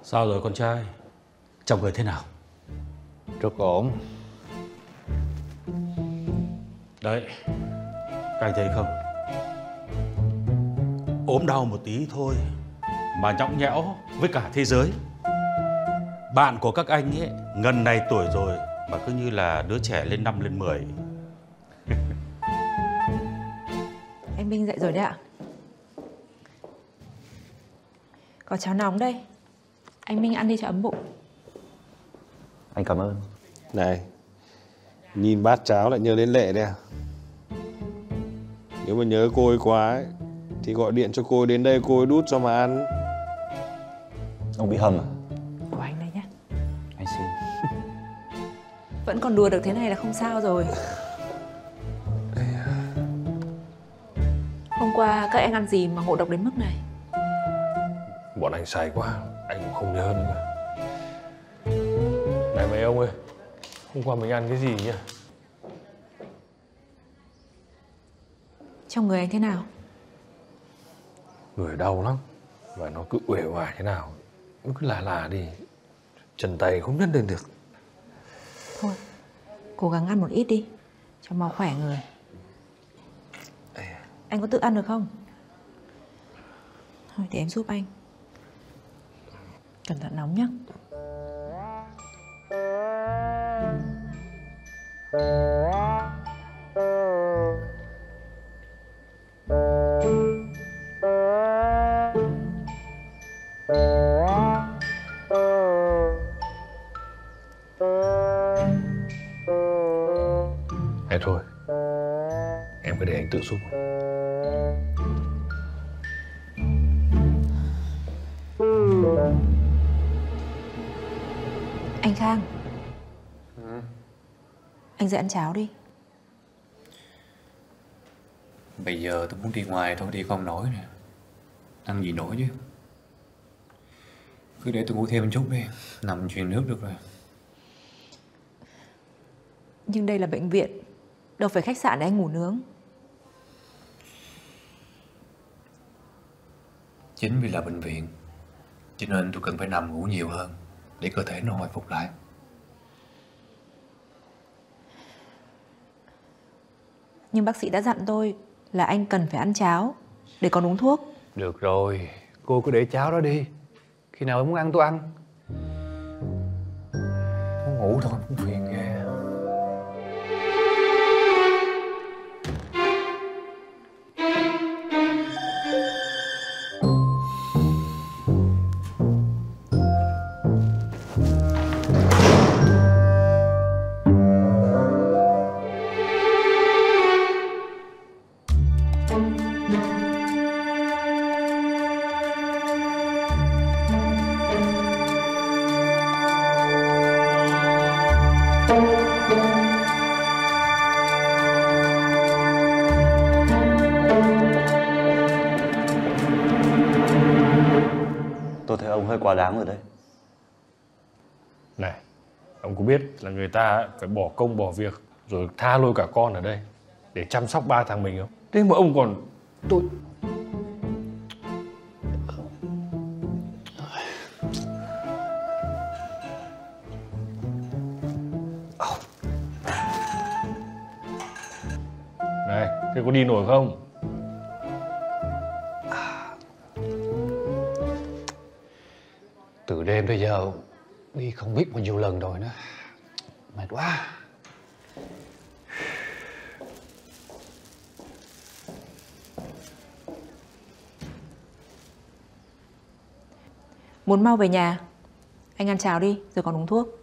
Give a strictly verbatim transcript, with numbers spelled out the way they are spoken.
Sao rồi con trai? Trong người thế nào? Rất ổn. Đấy, các anh thấy không? Ốm đau một tí thôi mà nhõng nhẽo với cả thế giới. Bạn của các anh ấy ngần này tuổi rồi mà cứ như là đứa trẻ lên năm lên mười. Anh Minh dậy rồi đấy ạ. Có cháo nóng đây. Anh Minh ăn đi cho ấm bụng. Anh cảm ơn. Này, nhìn bát cháo lại nhớ đến Lệ đấy à? Nếu mà nhớ cô ấy quá ấy, thì gọi điện cho cô ấy đến đây cô ấy đút cho mà ăn. Ông bị hầm à? Của anh đây nhé. Anh xin. Vẫn còn đùa được thế này là không sao rồi. Hôm qua các anh ăn gì mà ngộ độc đến mức này? Bọn anh say quá, anh cũng không nhớ nữa. Này mấy ông ơi, hôm qua mình ăn cái gì nhỉ? Trong người anh thế nào? Người đau lắm, và nó cứ uể oải thế nào, nó cứ là là đi, chân tay không nhấc lên được. Thôi, cố gắng ăn một ít đi, cho mau khỏe người. Anh có tự ăn được không? Thôi để em giúp anh. Cẩn thận nóng nhé. Thế thôi, em cứ để anh tự giúp. Anh Khang. Ừ. Anh dậy ăn cháo đi. Bây giờ tôi muốn đi ngoài thôi, đi không nổi nè. Ăn gì nổi chứ. Cứ để tôi ngủ thêm một chút đi, nằm truyền nước được rồi. Nhưng đây là bệnh viện, đâu phải khách sạn để anh ngủ nướng. Chính vì là bệnh viện, cho nên tôi cần phải nằm ngủ nhiều hơn để cơ thể nó hồi phục lại. Nhưng bác sĩ đã dặn tôi là anh cần phải ăn cháo để còn uống thuốc. Được rồi, cô cứ để cháo đó đi. Khi nào em muốn ăn tôi ăn. Muốn ngủ thôi cũng phiền ghê. Tôi thấy ông hơi quá đáng rồi đấy. Này, ông có biết là người ta phải bỏ công bỏ việc rồi tha lôi cả con ở đây để chăm sóc ba thằng mình không? Thế mà ông còn... Tôi... Này, thế có đi nổi không? Từ đêm tới giờ đi không biết bao nhiêu lần rồi nữa. Mệt quá. Muốn mau về nhà, anh ăn cháo đi rồi còn uống thuốc.